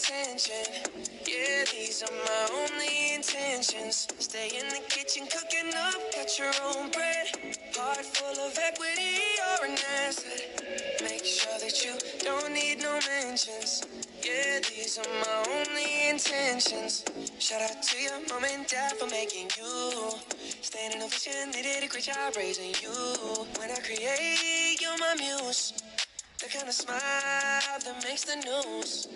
intention. Yeah, these are my only intentions. Stay in the kitchen cooking up, got your own bread. Heart full of equity, you're an asset. Make sure that you don't need no mentions. Yeah, these are my only intentions. Shout out to your mom and dad for making you. Staying in a vision, they did a great job raising you. When I create, you're my muse. The kind of smile that makes the news.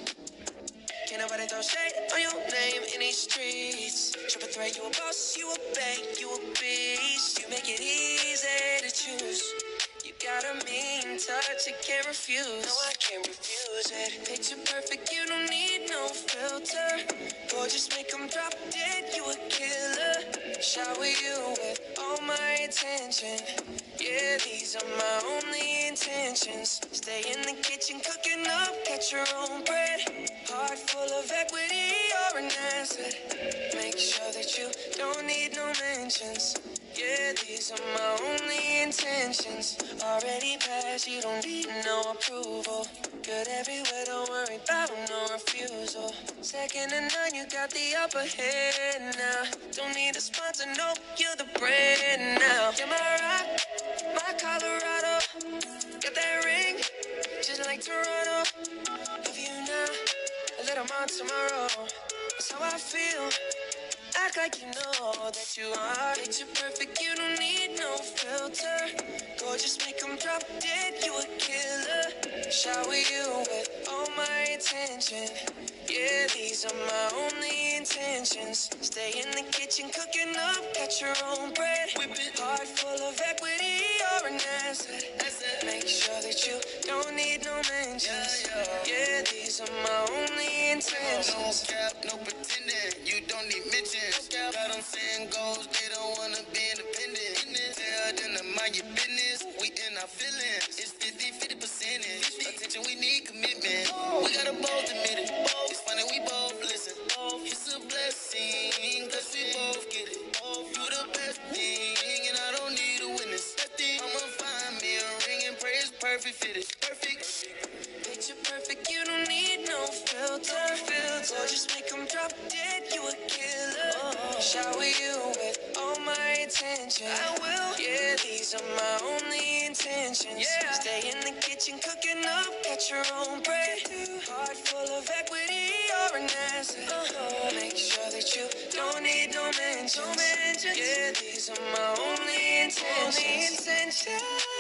Can't nobody throw shade on your name in these streets. Triple threat, you a boss, you a bank, you a beast. You make it easy to choose. You got a mean touch, I can't refuse. No, I can't refuse it. Picture perfect, you don't need no filter. Gorgeous, make them drop dead, you a killer. Shower you with all my attention. Yeah, these are my only intentions. Stay in the kitchen cooking up, get your own bread. Heart full of equity, you're an asset. Make sure that you don't need no mentions. Yeah, these are my only intentions. Already passed, you don't need no approval. Good everywhere, don't worry about no refusal. Second to none, you got the upper hand now. Don't need a sponsor, no, you're the brand now. You're my rock, my Colorado. Got that ring, just like Toronto. Love you now, a little more tomorrow. That's how I feel. Act like you know that you are. Picture perfect, you don't need no filter. Gorgeous, make them drop dead, you a killer. Shower you with all my attention. Yeah, these are my only intentions. Stay in the kitchen cooking up, got your own bread. Whip it. Heart full of equity, you're an asset. Make sure that you don't need no mentions. Yeah, these are my only intentions. No cap, no pretending, you don't need mentions. Got them saying goals, they don't wanna be independent. Tell them to mind your business, we in our feelings. It's 50% attention, we need commitment. We gotta both admit it, it's funny we both listen. It's a blessing, cause we both get it. You the best thing, and I don't need a witness. I'ma find me a ring and pray it's perfect fit it. Perfect. Picture perfect, you don't need no filter. Gorgeous, make them drop dead, you a killer. Shower you with all my attention. I will. Yeah, these are my only intentions. Yeah. Stay in the kitchen cooking up, got your own bread. Heart full of equity, you're an asset. Make sure that you don't need no mentions. Yeah, these are my only intentions.